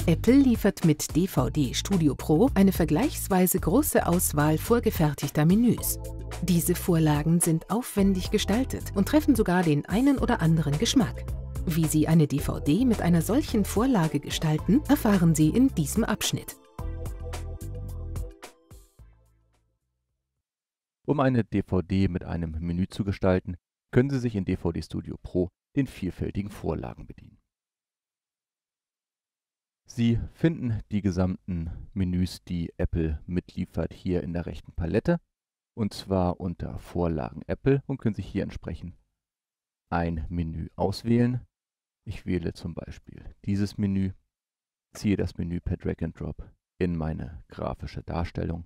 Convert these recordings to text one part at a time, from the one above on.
Apple liefert mit DVD Studio Pro eine vergleichsweise große Auswahl vorgefertigter Menüs. Diese Vorlagen sind aufwendig gestaltet und treffen sogar den einen oder anderen Geschmack. Wie Sie eine DVD mit einer solchen Vorlage gestalten, erfahren Sie in diesem Abschnitt. Um eine DVD mit einem Menü zu gestalten, können Sie sich in DVD Studio Pro den vielfältigen Vorlagen bedienen. Sie finden die gesamten Menüs, die Apple mitliefert, hier in der rechten Palette, und zwar unter Vorlagen Apple, und können sich hier entsprechend ein Menü auswählen. Ich wähle zum Beispiel dieses Menü, ziehe das Menü per Drag and Drop in meine grafische Darstellung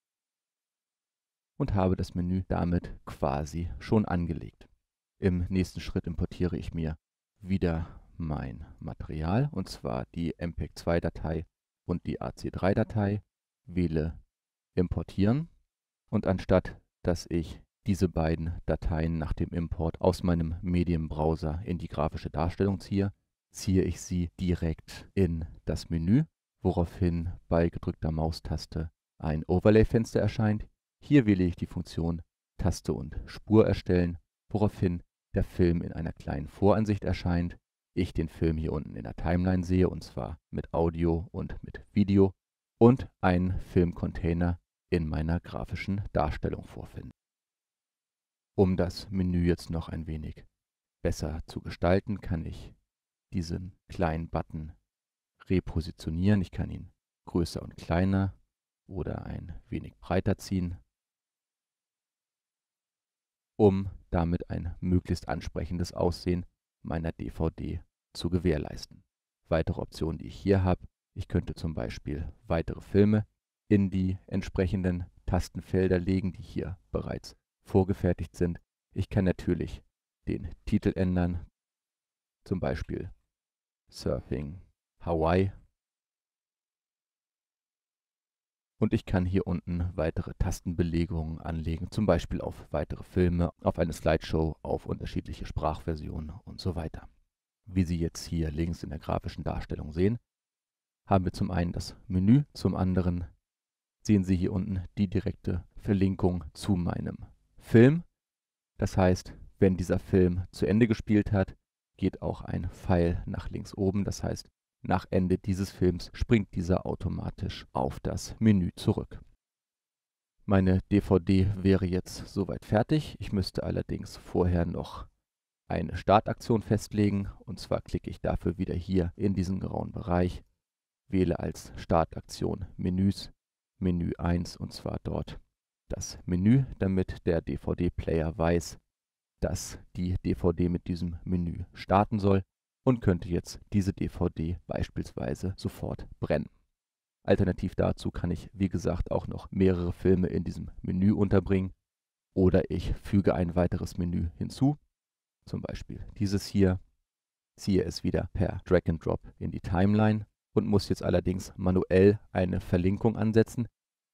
und habe das Menü damit quasi schon angelegt. Im nächsten Schritt importiere ich mir wieder mein Material, und zwar die MPEG-2-Datei und die AC3-Datei, wähle Importieren, und anstatt dass ich diese beiden Dateien nach dem Import aus meinem Medienbrowser in die grafische Darstellung ziehe, ziehe ich sie direkt in das Menü, woraufhin bei gedrückter Maustaste ein Overlay-Fenster erscheint. Hier wähle ich die Funktion Taste und Spur erstellen, woraufhin der Film in einer kleinen Voransicht erscheint, ich den Film hier unten in der Timeline sehe, und zwar mit Audio und mit Video, und einen Filmcontainer in meiner grafischen Darstellung vorfinde. Um das Menü jetzt noch ein wenig besser zu gestalten, kann ich diesen kleinen Button repositionieren. Ich kann ihn größer und kleiner oder ein wenig breiter ziehen, um damit ein möglichst ansprechendes Aussehen meiner DVD zu gewährleisten. Weitere Optionen, die ich hier habe: Ich könnte zum Beispiel weitere Filme in die entsprechenden Tastenfelder legen, die hier bereits vorgefertigt sind. Ich kann natürlich den Titel ändern, zum Beispiel Surfing Hawaii. Und ich kann hier unten weitere Tastenbelegungen anlegen, zum Beispiel auf weitere Filme, auf eine Slideshow, auf unterschiedliche Sprachversionen und so weiter. Wie Sie jetzt hier links in der grafischen Darstellung sehen, haben wir zum einen das Menü, zum anderen sehen Sie hier unten die direkte Verlinkung zu meinem Film. Das heißt, wenn dieser Film zu Ende gespielt hat, geht auch ein Pfeil nach links oben. Das heißt, nach Ende dieses Films springt dieser automatisch auf das Menü zurück. Meine DVD wäre jetzt soweit fertig. Ich müsste allerdings vorher noch eine Startaktion festlegen, und zwar klicke ich dafür wieder hier in diesen grauen Bereich, wähle als Startaktion Menüs, Menü 1, und zwar dort das Menü, damit der DVD-Player weiß, dass die DVD mit diesem Menü starten soll, und könnte jetzt diese DVD beispielsweise sofort brennen. Alternativ dazu kann ich, wie gesagt, auch noch mehrere Filme in diesem Menü unterbringen, oder ich füge ein weiteres Menü hinzu, zum Beispiel dieses hier, ziehe es wieder per Drag and Drop in die Timeline und muss jetzt allerdings manuell eine Verlinkung ansetzen,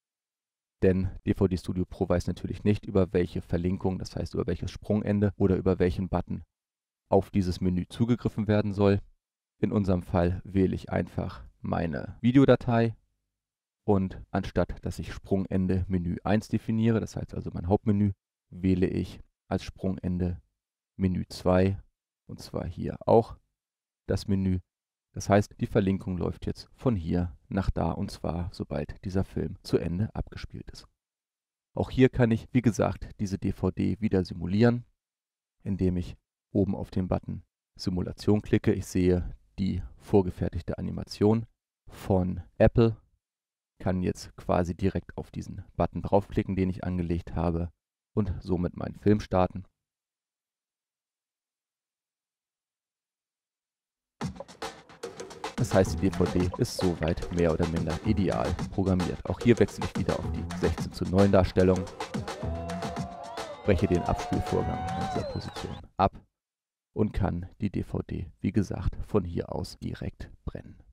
denn DVD Studio Pro weiß natürlich nicht, über welche Verlinkung, das heißt über welches Sprungende oder über welchen Button auf dieses Menü zugegriffen werden soll. In unserem Fall wähle ich einfach meine Videodatei, und anstatt dass ich Sprungende Menü 1 definiere, das heißt also mein Hauptmenü, wähle ich als Sprungende Menü 2, und zwar hier auch das Menü. Das heißt, die Verlinkung läuft jetzt von hier nach da, und zwar sobald dieser Film zu Ende abgespielt ist. Auch hier kann ich, wie gesagt, diese DVD wieder simulieren, indem ich oben auf den Button Simulation klicke. Ich sehe die vorgefertigte Animation von Apple, kann jetzt quasi direkt auf diesen Button draufklicken, den ich angelegt habe, und somit meinen Film starten. Das heißt, die DVD ist soweit mehr oder minder ideal programmiert. Auch hier wechsle ich wieder auf die 16:9 Darstellung, breche den Abspielvorgang in dieser Position ab und kann die DVD, wie gesagt, von hier aus direkt brennen.